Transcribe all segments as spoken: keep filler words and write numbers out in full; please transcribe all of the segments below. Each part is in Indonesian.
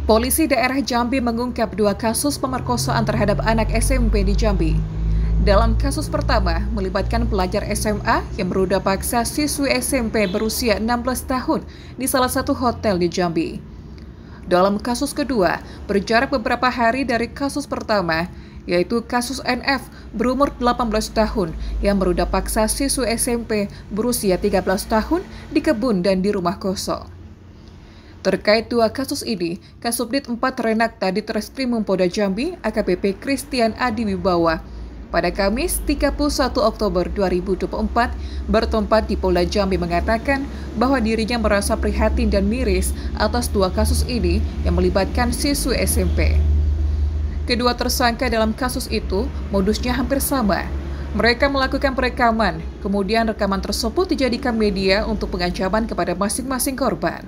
Polisi daerah Jambi mengungkap dua kasus pemerkosaan terhadap anak S M P di Jambi. Dalam kasus pertama, melibatkan pelajar S M A yang berudah paksa siswi S M P berusia enam belas tahun di salah satu hotel di Jambi. Dalam kasus kedua, berjarak beberapa hari dari kasus pertama, yaitu kasus N F berumur delapan belas tahun yang berudah paksa siswi S M P berusia tiga belas tahun di kebun dan di rumah kosong. Terkait dua kasus ini, Kasubdit empat Renakta di Treskrimum Polda Jambi, A K B P Christian Adi Wibawa, pada Kamis tiga puluh satu Oktober dua ribu dua puluh empat bertempat di Polda Jambi mengatakan bahwa dirinya merasa prihatin dan miris atas dua kasus ini yang melibatkan siswi S M P. Kedua tersangka dalam kasus itu modusnya hampir sama. Mereka melakukan perekaman, kemudian rekaman tersebut dijadikan media untuk pengancaman kepada masing-masing korban.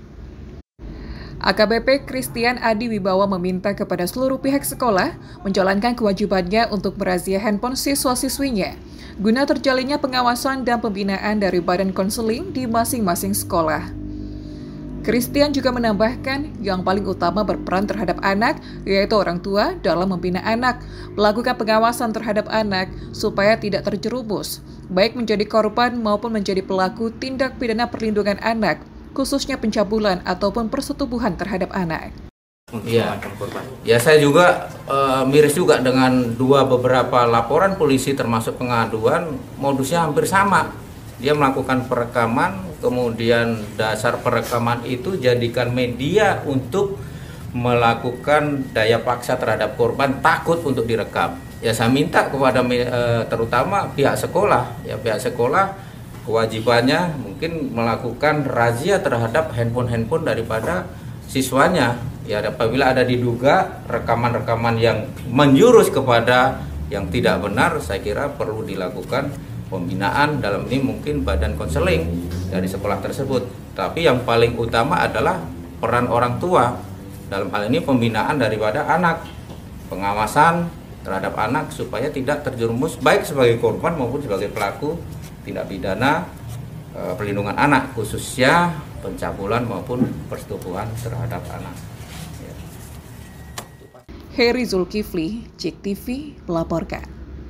A K B P Christian Adi Wibawa meminta kepada seluruh pihak sekolah menjalankan kewajibannya untuk merazia handphone siswa-siswinya, guna terjalinnya pengawasan dan pembinaan dari badan konseling di masing-masing sekolah. Christian juga menambahkan yang paling utama berperan terhadap anak, yaitu orang tua dalam membina anak, melakukan pengawasan terhadap anak supaya tidak terjerumus, baik menjadi korban maupun menjadi pelaku tindak pidana perlindungan anak, khususnya pencabulan ataupun persetubuhan terhadap anak. Iya, ya saya juga e, miris juga dengan dua beberapa laporan polisi termasuk pengaduan, modusnya hampir sama. Dia melakukan perekaman, kemudian dasar perekaman itu jadikan media untuk melakukan daya paksa terhadap korban, takut untuk direkam. Ya saya minta kepada e, terutama pihak sekolah, ya pihak sekolah kewajibannya mungkin melakukan razia terhadap handphone-handphone daripada siswanya. Ya, apabila ada diduga rekaman-rekaman yang menjurus kepada yang tidak benar, saya kira perlu dilakukan pembinaan, dalam ini mungkin badan konseling dari sekolah tersebut. Tapi yang paling utama adalah peran orang tua. Dalam hal ini pembinaan daripada anak, pengawasan terhadap anak supaya tidak terjerumus baik sebagai korban maupun sebagai pelaku tindak pidana e, perlindungan anak, khususnya pencabulan maupun persetubuhan terhadap anak. Ya. Heri Zulkifli, Cek T V melaporkan.